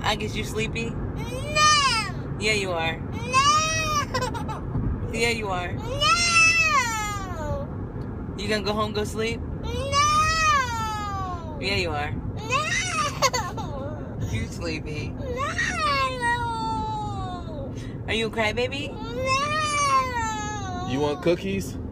Agnes, you sleepy? No! Yeah, you are. No! Yeah, you are. No! You gonna go home, go sleep? No! Yeah, you are. No! You sleepy. No! Are you a crybaby? No! You want cookies?